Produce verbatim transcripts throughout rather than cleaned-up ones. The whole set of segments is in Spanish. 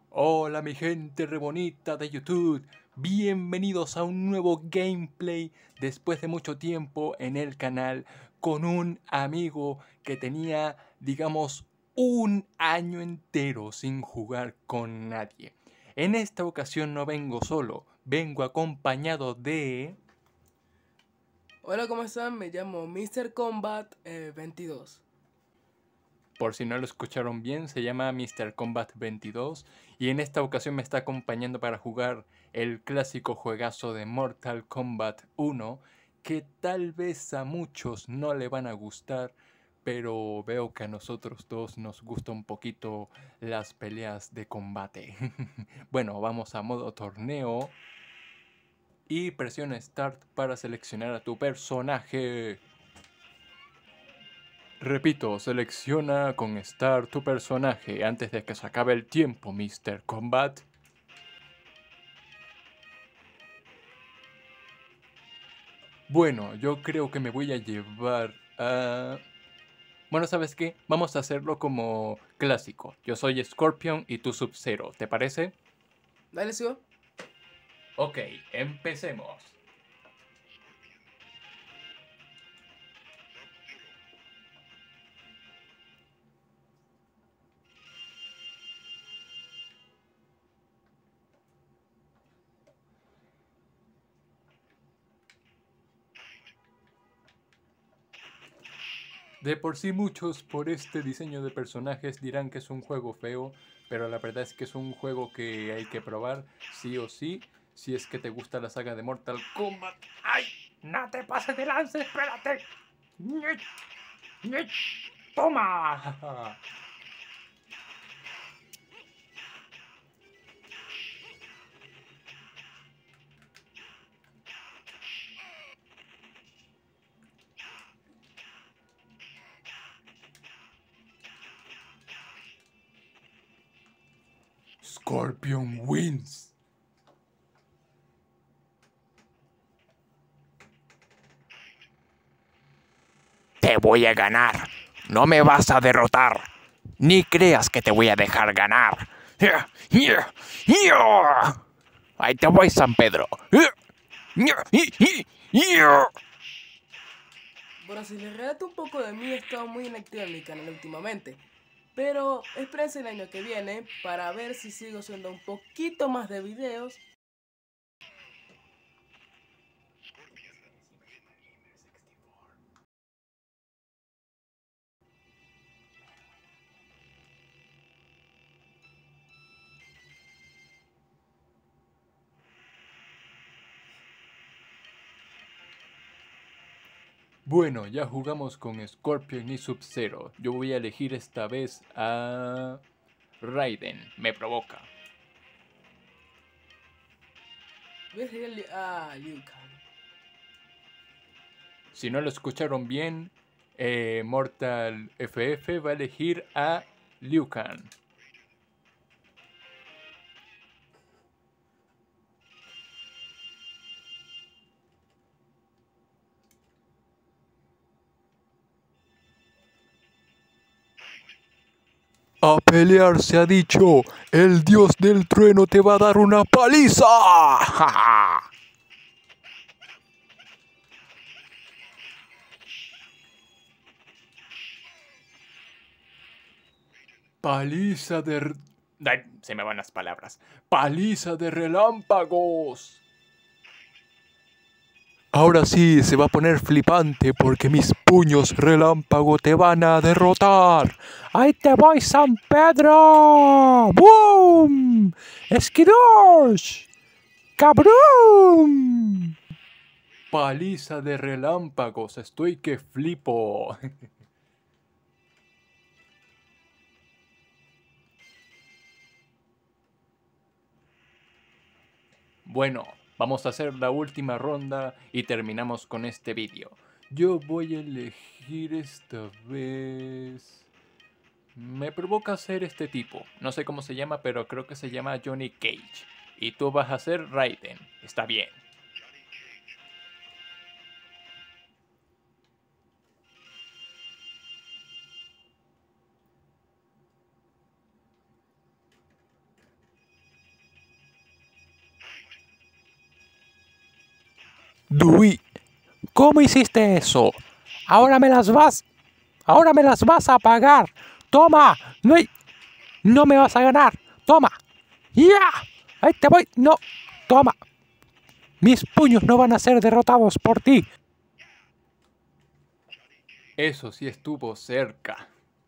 Hola mi gente re bonita de YouTube, bienvenidos a un nuevo gameplay después de mucho tiempo en el canal con un amigo que tenía, digamos, un año entero sin jugar con nadie. En esta ocasión no vengo solo, vengo acompañado de... Hola, ¿cómo están? Me llamo mister Combat eh, veintidós. Por si no lo escucharon bien, se llama mister Combat veintidós y en esta ocasión me está acompañando para jugar el clásico juegazo de Mortal Kombat uno, que tal vez a muchos no le van a gustar, pero veo que a nosotros dos nos gusta un poquito las peleas de combate. Bueno, vamos a modo torneo y presiona Start para seleccionar a tu personaje. Repito, selecciona con Start tu personaje antes de que se acabe el tiempo, mister Combat. Bueno, yo creo que me voy a llevar a... Bueno, ¿sabes qué? Vamos a hacerlo como clásico. Yo soy Scorpion y tú Sub-Zero, ¿te parece? Dale, sigo. Ok, empecemos. De por sí muchos por este diseño de personajes dirán que es un juego feo, pero la verdad es que es un juego que hay que probar sí o sí, si es que te gusta la saga de Mortal Kombat. ¡Ay! ¡No te pases de lance! ¡Espérate! ¡Ñit! ¡Ñit! ¡Toma! Scorpion wins. Te voy a ganar. No me vas a derrotar. Ni creas que te voy a dejar ganar. Ahí te voy, San Pedro. Bueno, si les relato un poco de mí, he estado muy inactiva en mi canal últimamente. Pero espérense el año que viene para ver si sigo subiendo un poquito más de videos. Bueno, ya jugamos con Scorpion y Sub-Zero. Yo voy a elegir esta vez a Raiden. Me provoca. Voy a seguir a Liu Kang. Si no lo escucharon bien, eh, Mortal F F va a elegir a Liu Kang. A pelear se ha dicho, el dios del trueno te va a dar una paliza. Paliza de... Ay, se me van las palabras. Paliza de relámpagos. Ahora sí, se va a poner flipante porque mis puños relámpago te van a derrotar. ¡Ahí te voy, San Pedro! ¡Boom! ¡Esquirosh! ¡Cabrón! Paliza de relámpagos, estoy que flipo. Bueno, vamos a hacer la última ronda y terminamos con este vídeo. Yo voy a elegir esta vez... Me provoca hacer este tipo. No sé cómo se llama, pero creo que se llama Johnny Cage. Y tú vas a ser Raiden. Está bien. Dui, ¿cómo hiciste eso? Ahora me las vas, ahora me las vas a pagar. Toma, no, hay- no me vas a ganar. Toma, ya, ahí te voy. No, toma. Mis puños no van a ser derrotados por ti. Eso sí estuvo cerca.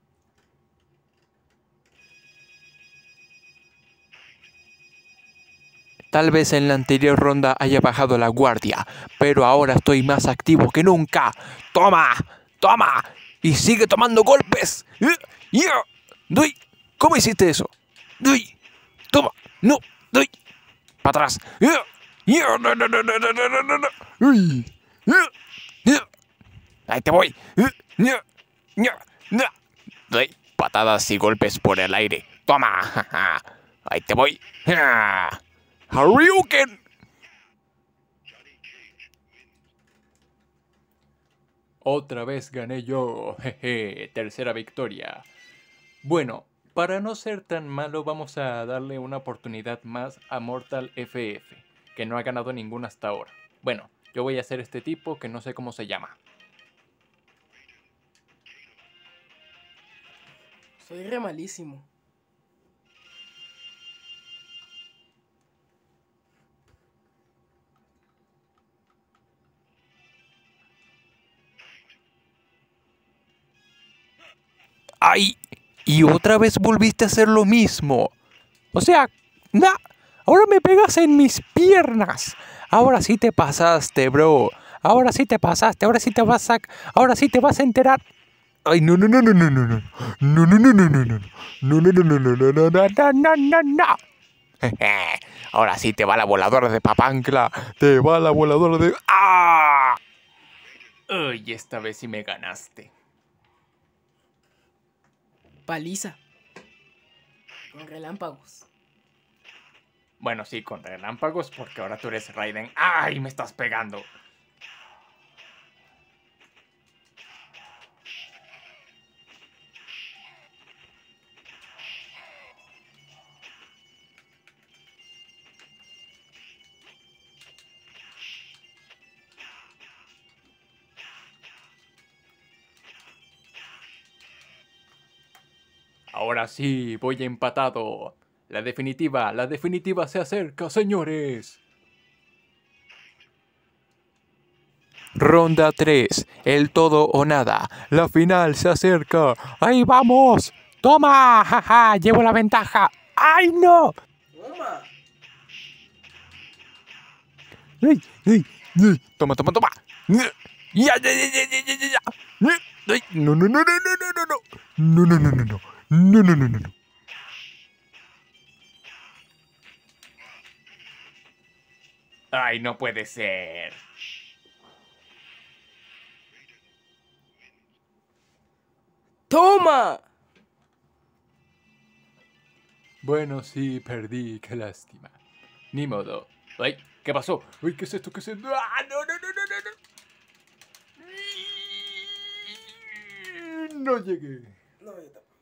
Tal vez en la anterior ronda haya bajado la guardia, pero ahora estoy más activo que nunca. ¡Toma! ¡Toma! ¡Y sigue tomando golpes! ¡Eh! ¡Ya! ¡Doy! ¿Cómo hiciste eso? ¡Doy! ¡Toma! ¡No! ¡Doy! ¡Para atrás! ¡Ya! ¡Ya! ¡No, no, no, no, no, no, no, no, no! ¡Uy! ¡Ya! ¡Ya! ¡Ahí te voy! ¡Ya! ¡Ya! ¡Ya! ¡Ya! Doy patadas y golpes por el aire. ¡Toma! ¡Ja, ja! ¡Ahí te voy! ¡Ja! ¡Hadouken! Otra vez gané yo. Jeje, tercera victoria. Bueno, para no ser tan malo vamos a darle una oportunidad más a Mortal F F, que no ha ganado ninguna hasta ahora. Bueno, yo voy a hacer este tipo que no sé cómo se llama. Soy re malísimo. ¡Ay! Y otra vez volviste a hacer lo mismo. O sea, na, ahora me pegas en mis piernas. Ahora sí te pasaste, bro. Ahora sí te pasaste. Ahora sí te vas a, ahora sí te vas a enterar. Ay, no, no, no, no, no, no, no. No, no, no, no, no, no. No, no, no, no, no, no, no, no, no, no, no, no. Ahora sí te va la voladora de Papancla. Te va la voladora de... ¡Ah! Uy, esta vez sí me ganaste. Paliza. Con relámpagos. Bueno, sí, con relámpagos, porque ahora tú eres Raiden. ¡Ay, me estás pegando! Ahora sí, voy empatado. La definitiva, la definitiva se acerca, señores. Ronda tres, el todo o nada. La final se acerca. ¡Ahí vamos! ¡Toma! ¡Jaja! Llevo la ventaja. ¡Ay, no! Toma. ¡Ay, ay, ay! ¡Toma, toma, toma! ¡Ya, ya, ya, ya, ya, ya, ya, ya! ¡Ay! ¡No, no, no, no, no, no, no, no! ¡No, no, no, no, no! ¡No, no, no, no, no! Ay, no puede ser. ¡Toma! Bueno, sí, perdí, qué lástima. Ni modo. Ay, ¿qué pasó? Uy, ¿qué es esto? ¿Qué es esto? ¡Ah, no, no, no, no, no, no! No llegué. No, yo tampoco.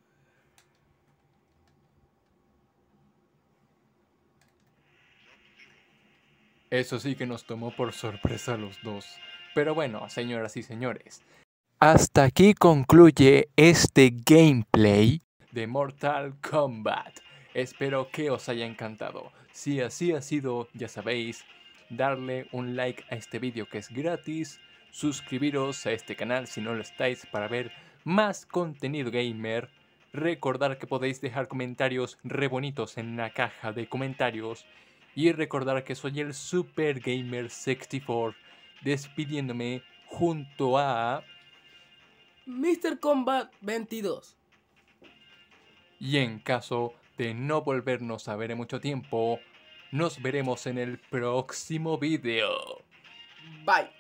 Eso sí que nos tomó por sorpresa a los dos. Pero bueno, señoras y señores, Hasta aquí concluye este gameplay. de Mortal Kombat. Espero que os haya encantado. Si así ha sido, ya sabéis, darle un like a este vídeo que es gratis, suscribiros a este canal si no lo estáis para ver más contenido gamer, recordar que podéis dejar comentarios re bonitos en la caja de comentarios y recordar que soy el Super Gamer sesenta y cuatro despidiéndome junto a... mister Combat veintidós. Y en caso de no volvernos a ver en mucho tiempo, nos veremos en el próximo video. Bye.